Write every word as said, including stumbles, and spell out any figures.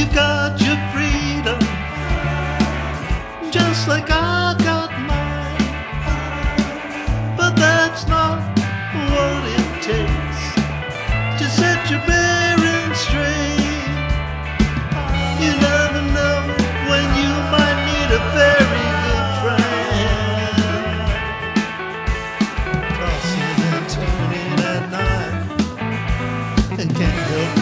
You've got your freedom, just like I've got mine. But that's not what it takes to set your bearings straight. You never know when you might need a very good friend. Tossing and turning at night, and can't help